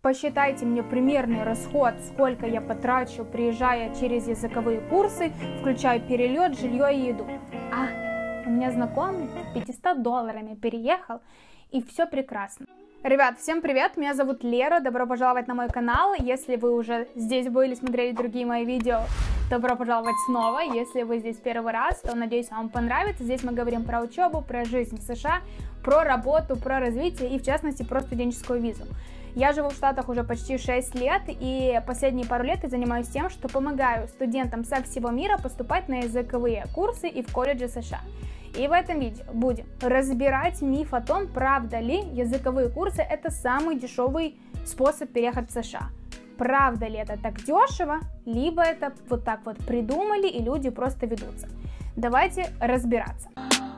Посчитайте мне примерный расход, сколько я потрачу, приезжая через языковые курсы, включая перелет, жилье и еду. У меня знакомый $500 переехал, и все прекрасно. Ребят, всем привет, меня зовут Лера, добро пожаловать на мой канал. Если вы уже здесь были, смотрели другие мои видео, добро пожаловать снова. Если вы здесь первый раз, то, надеюсь, вам понравится. Здесь мы говорим про учебу, про жизнь в США, про работу, про развитие и, в частности, про студенческую визу. Я живу в Штатах уже почти 6 лет, и последние пару лет я занимаюсь тем, что помогаю студентам со всего мира поступать на языковые курсы и в колледжи США. И в этом видео будем разбирать миф о том, правда ли языковые курсы это самый дешевый способ переехать в США. Правда ли это так дешево, либо это вот так вот придумали и люди просто ведутся. Давайте разбираться.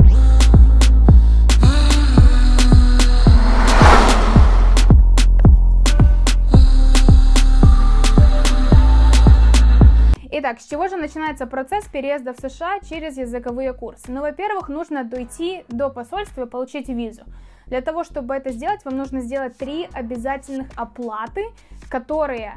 Итак, с чего же начинается процесс переезда в США через языковые курсы? Ну, во-первых, нужно дойти до посольства и получить визу. Для того, чтобы это сделать, вам нужно сделать 3 обязательных оплаты, которые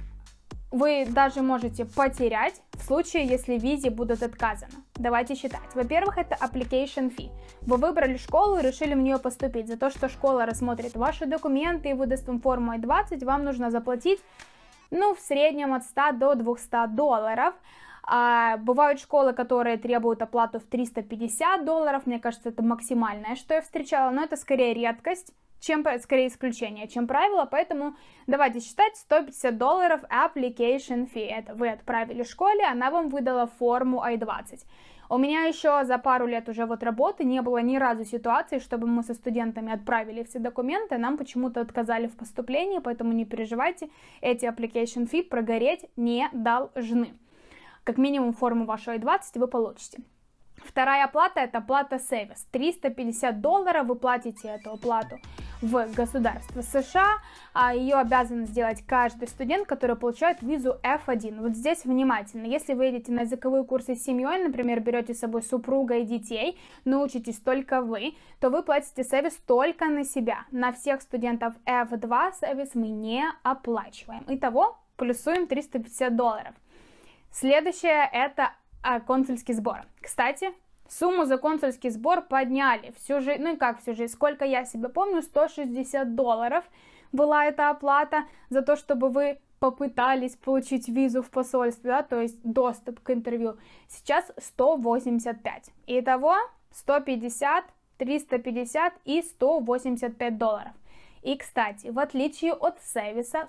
вы даже можете потерять в случае, если визе будут отказано. Давайте считать. Во-первых, это application fee. Вы выбрали школу и решили в нее поступить. За то, что школа рассмотрит ваши документы и выдаст вам форму I-20, вам нужно заплатить в среднем от $100 до $200. Бывают школы, которые требуют оплату в $350. Мне кажется, это максимальное, что я встречала, но это скорее редкость, чем скорее исключение, чем правило. Поэтому давайте считать $150 application fee. Это вы отправили школе, она вам выдала форму I-20. У меня еще за пару лет уже работы не было ни разу ситуации, чтобы мы со студентами отправили все документы, нам почему-то отказали в поступлении, поэтому не переживайте, эти application fee прогореть не должны. Как минимум форму вашу I-20 вы получите. Вторая оплата — это оплата Savvis. $350 вы платите эту оплату в государство США, ее обязан сделать каждый студент, который получает визу F1. Вот здесь внимательно, если вы едете на языковые курсы с семьей, например, берете с собой супруга и детей, но учитесь только вы, то вы платите Savvis только на себя. На всех студентов F2 Savvis мы не оплачиваем. Итого плюсуем $350. Следующее — это консульский сбор. Кстати, сумму за консульский сбор подняли всю жизнь, всю жизнь, сколько я себя помню, $160 была эта оплата за то, чтобы вы попытались получить визу в посольстве, да, то есть доступ к интервью. Сейчас $185. Итого 150, 350 и $185. И, кстати, в отличие от Savvis,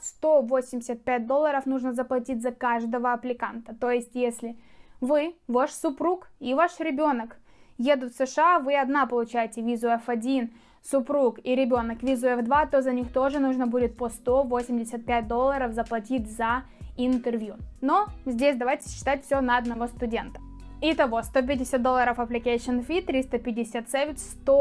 $185 нужно заплатить за каждого аппликанта. То есть, если вы, ваш супруг и ваш ребенок едут в США, вы одна получаете визу F1, супруг и ребенок визу F2, то за них тоже нужно будет по $185 заплатить за интервью. Но здесь давайте считать все на одного студента. Итого $150 application fee, 350 Savvis,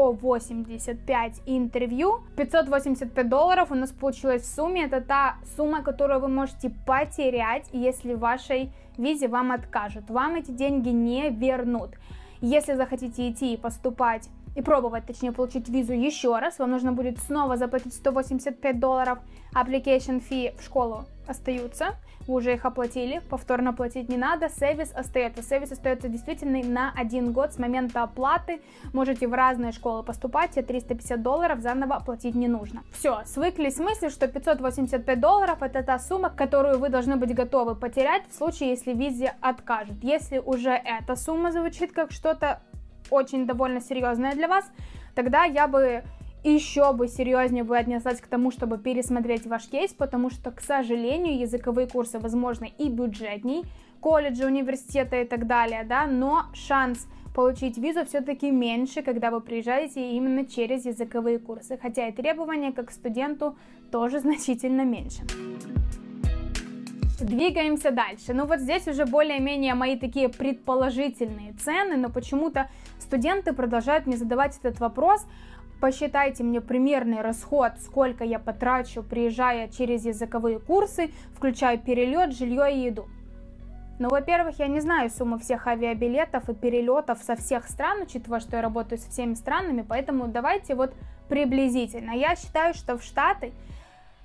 185 интервью, $585 у нас получилось в сумме. Это та сумма, которую вы можете потерять, если в вашей визе вам откажут. Вам эти деньги не вернут. Если захотите идти и поступать, и пробовать, точнее, получить визу еще раз, вам нужно будет снова заплатить $185. Application fee в школу остаются, вы уже их оплатили, повторно платить не надо. Savvis остается. Savvis остается действительно на 1 год с момента оплаты. Можете в разные школы поступать, и $350 заново платить не нужно. Все, свыклись с мыслью, что $585 это та сумма, которую вы должны быть готовы потерять в случае, если визе откажут. Если уже эта сумма звучит как что-то очень довольно серьезное для вас, тогда я бы еще серьезнее отнеслась к тому, чтобы пересмотреть ваш кейс, потому что, к сожалению, языковые курсы, возможно, и бюджетней, колледжи, университеты и так далее, да, но шанс получить визу все-таки меньше, когда вы приезжаете именно через языковые курсы, хотя и требования как к студенту тоже значительно меньше. Двигаемся дальше. Здесь уже более-менее мои такие предположительные цены, но почему-то студенты продолжают мне задавать этот вопрос. Посчитайте мне примерный расход, сколько я потрачу, приезжая через языковые курсы, включая перелет, жилье и еду. Во-первых, я не знаю сумму всех авиабилетов и перелетов со всех стран, учитывая, что я работаю со всеми странами, поэтому давайте приблизительно. Я считаю, что в Штаты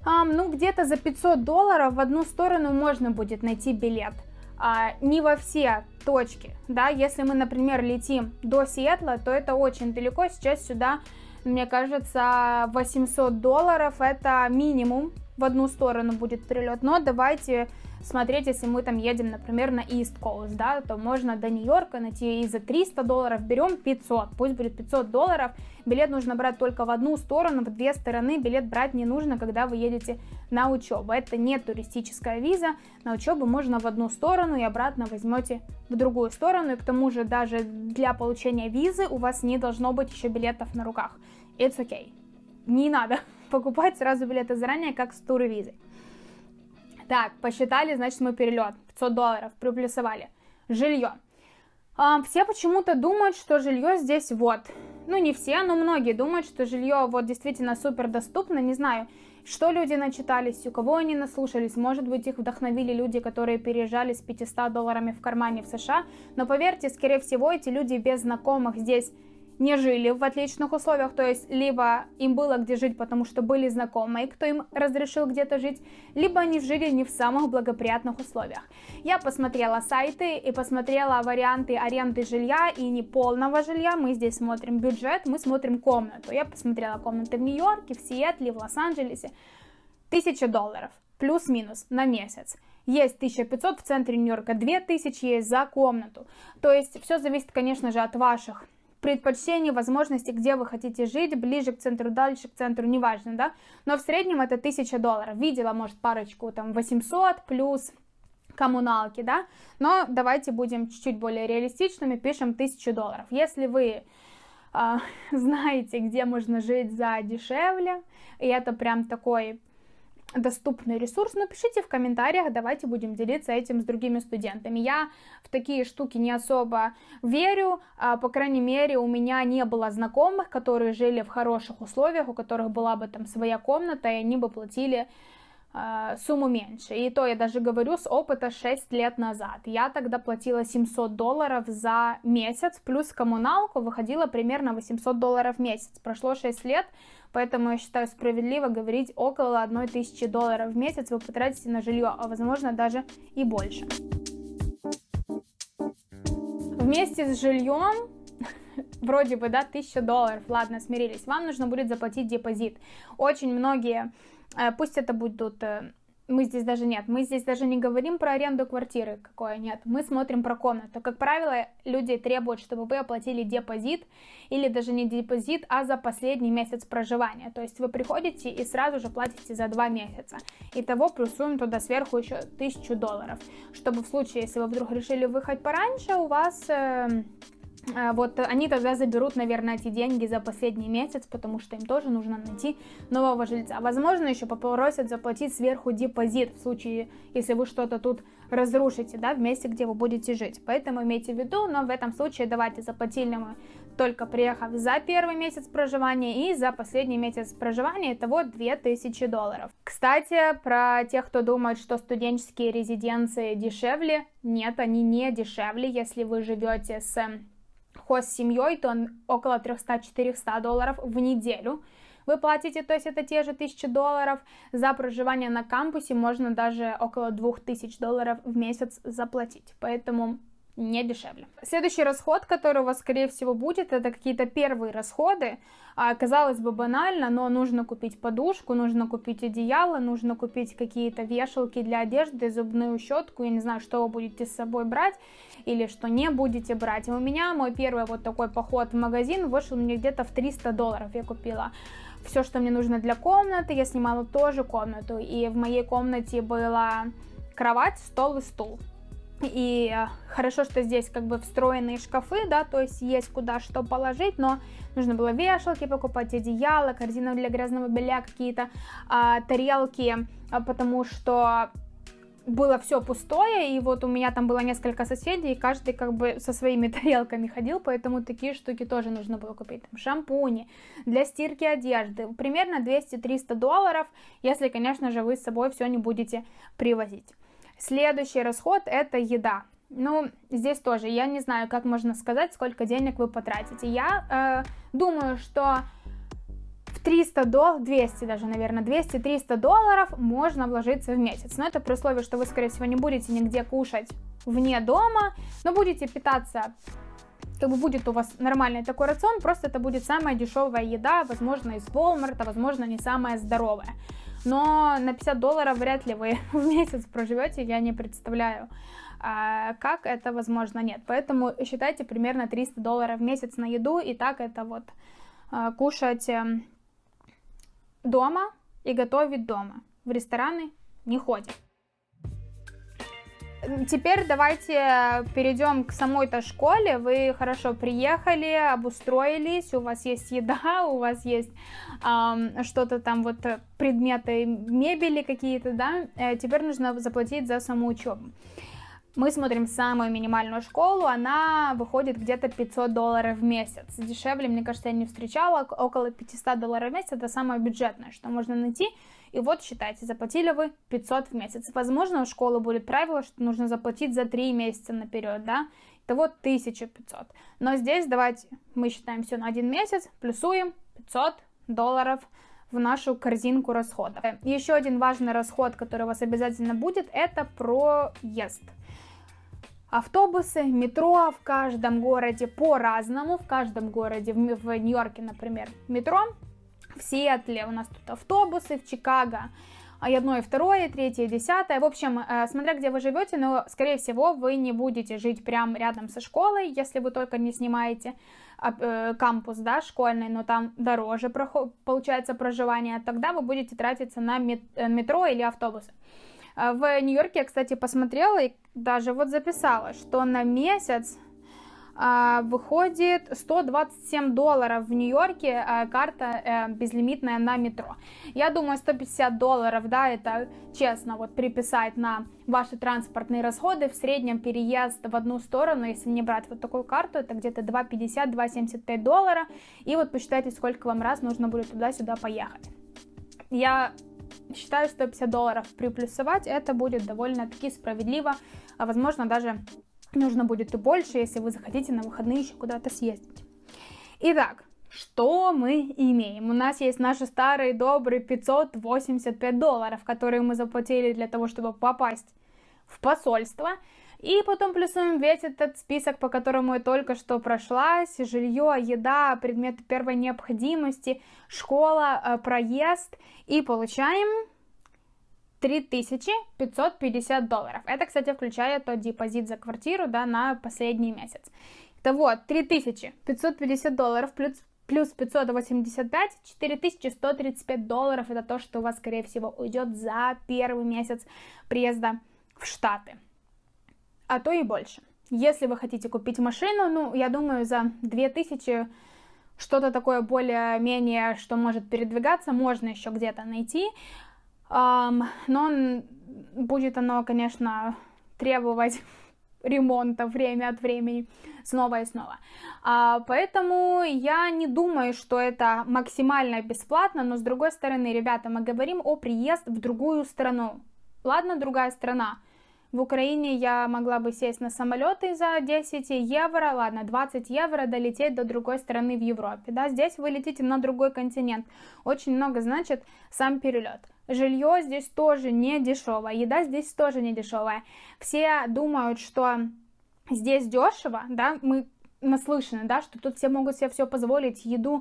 Ну, где-то за $500 в одну сторону можно будет найти билет. Не во все точки, да, если мы, например, летим до Сиэтла, то это очень далеко, сейчас сюда, мне кажется, $800 это минимум в одну сторону будет прилет, но давайте смотреть, если мы там едем, например, на East Coast, да, то можно до Нью-Йорка найти и за $300, берем 500, пусть будет $500, билет нужно брать только в одну сторону, в две стороны билет брать не нужно, когда вы едете на учебу, это не туристическая виза, на учебу можно в одну сторону и обратно возьмете в другую сторону, и к тому же даже для получения визы у вас не должно быть еще билетов на руках, it's okay, не надо покупать сразу билеты заранее, как с турвизой. Так, посчитали, значит, мы перелет, $500, приплюсовали. Жилье. Все почему-то думают, что жилье здесь вот. Ну, не все, но многие думают, что жилье вот действительно супер доступно. Не знаю, что люди начитались, у кого они наслушались. Может быть, их вдохновили люди, которые переезжали с $500 в кармане в США. Но поверьте, скорее всего, эти люди без знакомых здесь не жили в отличных условиях, то есть либо им было где жить, потому что были знакомые, кто им разрешил где-то жить, либо они жили не в самых благоприятных условиях. Я посмотрела сайты и посмотрела варианты аренды жилья и не полного жилья, мы здесь смотрим бюджет, мы смотрим комнату. Я посмотрела комнаты в Нью-Йорке, в Сиэтле, в Лос-Анджелесе, $1000 плюс-минус на месяц. Есть 1500 в центре Нью-Йорка, 2000 есть за комнату. То есть все зависит, конечно же, от ваших предпочтений, возможностей, где вы хотите жить, ближе к центру, дальше к центру, неважно, да, но в среднем это $1000, видела, может, парочку, там, 800 плюс коммуналки, да, но давайте будем чуть-чуть более реалистичными, пишем $1000, если вы знаете, где можно жить за дешевле, и это прям такой доступный ресурс, напишите в комментариях, давайте будем делиться этим с другими студентами. Я в такие штуки не особо верю, по крайней мере, у меня не было знакомых, которые жили в хороших условиях, у которых была бы там своя комната, и они бы платили сумму меньше. И то я даже говорю с опыта 6 лет назад. Я тогда платила $700 за месяц, плюс коммуналку выходила примерно $800 в месяц. Прошло 6 лет, поэтому я считаю справедливо говорить около $1000 в месяц вы потратите на жилье, а возможно даже и больше. Вместе с жильем вроде бы, да, $1000, ладно, смирились, вам нужно будет заплатить депозит. Очень многие, пусть это будут, мы здесь даже не говорим про аренду квартиры, какое нет, мы смотрим про комнату. Как правило, люди требуют, чтобы вы оплатили депозит, или даже не депозит, а за последний месяц проживания. То есть вы приходите и сразу же платите за 2 месяца. Итого плюсуем туда сверху еще $1000, чтобы в случае, если вы вдруг решили выехать пораньше, у вас... Вот они тогда заберут, наверное, эти деньги за последний месяц, потому что им тоже нужно найти нового жильца. Возможно, еще попросят заплатить сверху депозит, в случае, если вы что-то тут разрушите, да, в месте, где вы будете жить. Поэтому имейте в виду, но в этом случае давайте заплатили мы только приехав за первый месяц проживания и за последний месяц проживания, итого $2000. Кстати, про тех, кто думает, что студенческие резиденции дешевле, нет, они не дешевле, если вы живете с хост-семьей, то он около $300-400 в неделю вы платите, то есть это те же $1000. За проживание на кампусе можно даже около $2000 в месяц заплатить, поэтому не дешевле. Следующий расход, который у вас, скорее всего, будет, это какие-то первые расходы. Казалось бы, банально, но нужно купить подушку, нужно купить одеяло, нужно купить какие-то вешалки для одежды, зубную щетку, я не знаю, что вы будете с собой брать или что не будете брать. У меня мой первый вот такой поход в магазин вышел мне где-то в $300. Я купила все, что мне нужно для комнаты, я снимала тоже комнату, и в моей комнате была кровать, стол и стул. И хорошо, что здесь как бы встроенные шкафы, да, то есть есть куда что положить, но нужно было вешалки покупать, одеяло, корзину для грязного белья, какие-то тарелки, потому что было все пустое, и вот у меня там было несколько соседей, и каждый как бы со своими тарелками ходил, поэтому такие штуки тоже нужно было купить. Там шампуни для стирки одежды, примерно $200-300, если, конечно же, вы с собой все не будете привозить. Следующий расход – это еда. Ну, здесь тоже, я не знаю, как можно сказать, сколько денег вы потратите. Я думаю, что в 200 даже, наверное, 200-300 долларов можно вложиться в месяц. Но это при условии, что вы, скорее всего, не будете нигде кушать вне дома, но будете питаться, как бы будет у вас нормальный такой рацион, просто это будет самая дешевая еда, возможно, из Walmart, возможно, не самая здоровая. Но на 50 долларов вряд ли вы в месяц проживете, я не представляю, как это возможно, нет. Поэтому считайте примерно 300 долларов в месяц на еду, и так это вот кушать дома и готовить дома. В рестораны не ходим. Теперь давайте перейдем к самой-то школе. Вы хорошо приехали, обустроились, у вас есть еда, у вас есть что-то там, вот предметы мебели какие-то, да. Теперь нужно заплатить за саму учебу. Мы смотрим самую минимальную школу, она выходит где-то 500 долларов в месяц. Дешевле, мне кажется, я не встречала, около 500 долларов в месяц, это самое бюджетное, что можно найти. И вот считайте, заплатили вы 500 в месяц. Возможно, у школы будет правило, что нужно заплатить за 3 месяца наперед, да, итого 1500. Но здесь давайте мы считаем все на 1 месяц, плюсуем 500 долларов в нашу корзинку расходов. Еще один важный расход, который у вас обязательно будет, это проезд. Автобусы, метро в каждом городе по-разному. В каждом городе, в Нью-Йорке, например, метро. В Сиэтле у нас тут автобусы, в Чикаго 1, 2, 3, 10. В общем, смотря где вы живете, но, скорее всего, вы не будете жить прямо рядом со школой, если вы только не снимаете кампус, да, школьный, но там дороже получается проживание, тогда вы будете тратиться на метро или автобусы. В Нью-Йорке я, кстати, посмотрела и даже вот записала, что на месяц выходит 127 долларов в Нью-Йорке карта безлимитная на метро. Я думаю, 150 долларов, да, это честно вот приписать на ваши транспортные расходы. В среднем переезд в одну сторону, если не брать вот такую карту, это где-то 2,50-2,75 доллара. И вот посчитайте, сколько вам раз нужно будет туда-сюда поехать. Я считаю, 150 долларов приплюсовать, это будет довольно-таки справедливо, а возможно даже нужно будет и больше, если вы захотите на выходные еще куда-то съездить. Итак, что мы имеем? У нас есть наши старые добрые 585 долларов, которые мы заплатили для того, чтобы попасть в посольство. И потом плюсуем весь этот список, по которому я только что прошлась: жилье, еда, предметы первой необходимости, школа, проезд. И получаем 3550 долларов. Это, кстати, включая тот депозит за квартиру, да, на последний месяц. Итого 3550 долларов плюс 585, 4135 долларов. Это то, что у вас, скорее всего, уйдет за первый месяц приезда в Штаты. А то и больше. Если вы хотите купить машину, ну, я думаю, за 2000 что-то такое более-менее, что может передвигаться, можно еще где-то найти. Но будет оно, конечно, требовать ремонта время от времени снова и снова. Поэтому я не думаю, что это максимально бесплатно, но с другой стороны, ребята, мы говорим о приезде в другую страну. Ладно, другая страна. В Украине я могла бы сесть на самолеты за 10 евро, ладно, 20 евро, долететь до другой страны в Европе. Да? Здесь вы летите на другой континент. Очень много значит сам перелет. Жилье здесь тоже не дешевое, еда здесь тоже не дешевая. Все думают, что здесь дешево, да, мы наслышаны, да, что тут все могут себе все позволить, еду,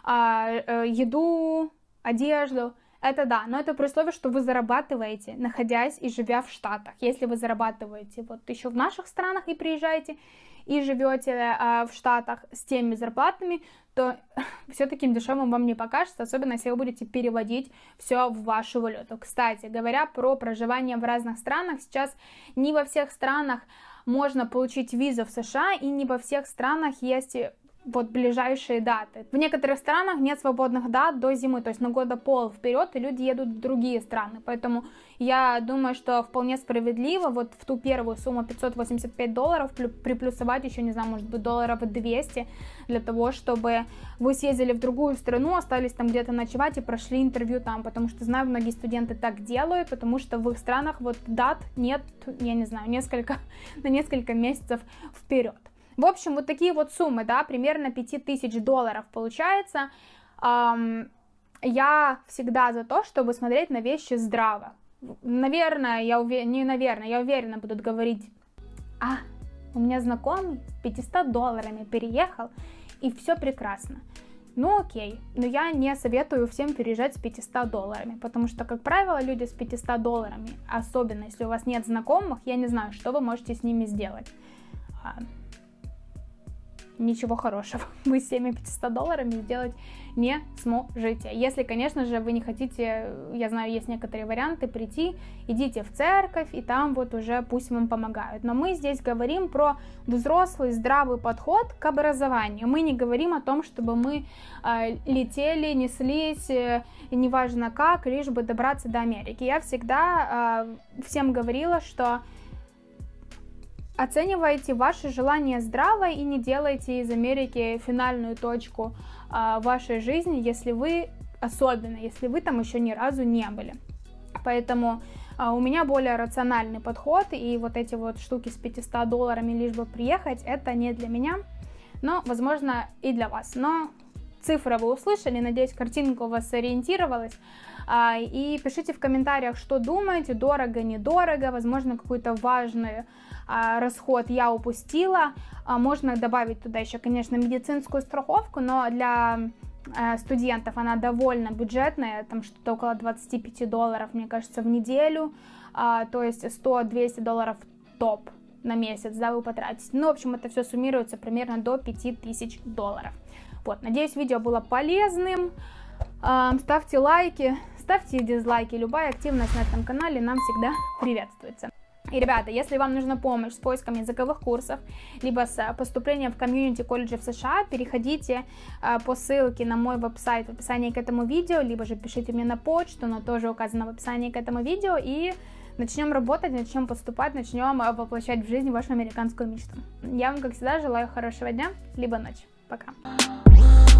одежду. Это да, но это при условии, что вы зарабатываете, находясь и живя в Штатах. Если вы зарабатываете вот еще в наших странах и приезжаете и живете в Штатах с теми зарплатами, то все таким дешевым вам не покажется, особенно если вы будете переводить все в вашу валюту. Кстати, говоря про проживание в разных странах, сейчас не во всех странах можно получить визу в США, и не во всех странах есть вот ближайшие даты. В некоторых странах нет свободных дат до зимы, то есть на года пол вперед, и люди едут в другие страны. Поэтому я думаю, что вполне справедливо вот в ту первую сумму 585 долларов приплюсовать еще, не знаю, может быть, долларов 200 для того, чтобы вы съездили в другую страну, остались там где-то ночевать и прошли интервью там, потому что знаю, многие студенты так делают, потому что в их странах вот дат нет, я не знаю, на несколько месяцев вперед. В общем, вот такие вот суммы, да, примерно 5000 долларов получается. я всегда за то, чтобы смотреть на вещи здраво. Наверное, я уверена, будут говорить: у меня знакомый с $500 переехал, и все прекрасно. Ну окей, но я не советую всем переезжать с $500, потому что, как правило, люди с $500, особенно если у вас нет знакомых, я не знаю, что вы можете с ними сделать. Ничего хорошего вы с теми $500 сделать не сможете. Если, конечно же, вы не хотите, я знаю, есть некоторые варианты, прийти, идите в церковь, и там вот уже пусть вам помогают. Но мы здесь говорим про взрослый, здравый подход к образованию. Мы не говорим о том, чтобы мы летели, неслись, неважно как, лишь бы добраться до Америки. Я всегда всем говорила, что оценивайте ваши желания здраво и не делайте из Америки финальную точку вашей жизни, если вы там еще ни разу не были. Поэтому у меня более рациональный подход, и вот эти вот штуки с $500 лишь бы приехать, это не для меня, но, возможно, и для вас. Но цифры вы услышали, надеюсь, картинка у вас сориентировалась. И пишите в комментариях, что думаете, дорого, недорого, возможно, какой-то важный расход я упустила. Можно добавить туда еще, конечно, медицинскую страховку, но для студентов она довольно бюджетная, там что-то около $25, мне кажется, в неделю, то есть $100-200 топ на месяц, да, вы потратите. Ну, в общем, это все суммируется примерно до $5000. Вот, надеюсь, видео было полезным. Ставьте лайки, ставьте дизлайки, любая активность на этом канале нам всегда приветствуется. И, ребята, если вам нужна помощь с поиском языковых курсов, либо с поступлением в комьюнити колледжа в США, переходите по ссылке на мой веб-сайт в описании к этому видео, либо же пишите мне на почту, но тоже указано в описании к этому видео, и начнем работать, начнем поступать, начнем воплощать в жизнь вашу американскую мечту. Я вам, как всегда, желаю хорошего дня, либо ночи. Пока.